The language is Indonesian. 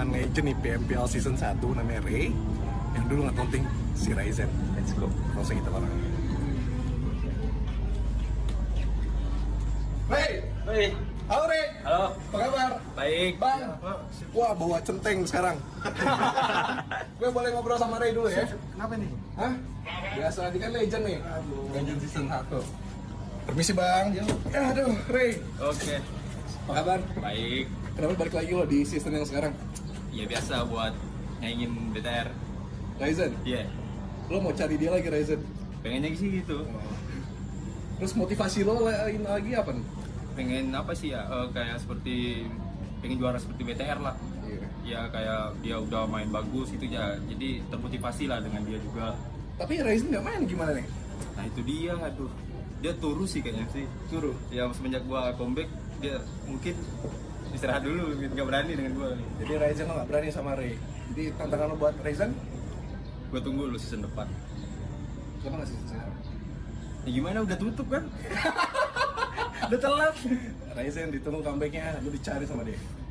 kedatangan legend nih PMPL season 1 namanya Ray yang dulu ngetonting si Ryzen. Let's go. Langsung kita bareng. Ray! Hei, Halo Ray! halo, Apa kabar? baik. Bang! Wah, bawa centeng sekarang. Gue boleh ngobrol sama Ray dulu ya? Kenapa nih? Hah? Biasa, ini kan legend nih. Legend season 1. Permisi bang. Aduh, Ray. Oke, Apa kabar? baik. Kenapa balik lagi lo di season yang sekarang? Ya biasa buat nyaingin BTR. Ryzen? Iya, Lo mau cari dia lagi Ryzen? pengennya sih gitu. Terus motivasi lo lain lagi apa nih? Pengen apa sih ya? Kayak seperti pengen juara seperti BTR lah. Iya. Ya kayak dia udah main bagus gitu ya. Jadi termotivasi lah dengan dia juga. Tapi Ryzen nggak main gimana nih? Nah itu dia, aduh. Dia turu sih kayaknya sih. Suruh. Ya semenjak gua comeback dia mungkin istirahat dulu, nggak berani dengan gua. Jadi Ryzen lo nggak berani sama Ray. Jadi tantangan lo buat Ryzen? Gua tunggu lu season depan. Kenapa nggak season sekarang? Ya gimana, udah tutup kan? Udah telat. Ryzen ditunggu comebacknya, lo dicari sama dia.